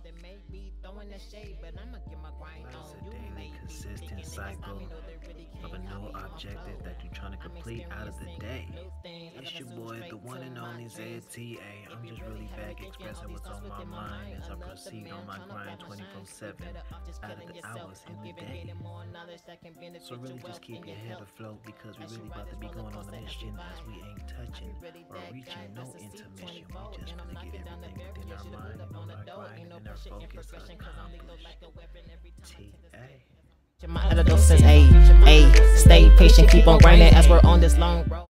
It's a daily, consistent cycle of a new objective that you're trying to complete out of the day. It's your boy, the one and only Zaya TA. I'm just really back expressing what's on my mind as I proceed on my grind 24/7 out of the hours in the day. So really just keep your head afloat because we really about to be going on a mission as we ain't touching or reaching no intermission. We just gonna get everything within our mind and on our grind and our focus accomplished. TA. Stay patient, keep on grinding as we're on this long road.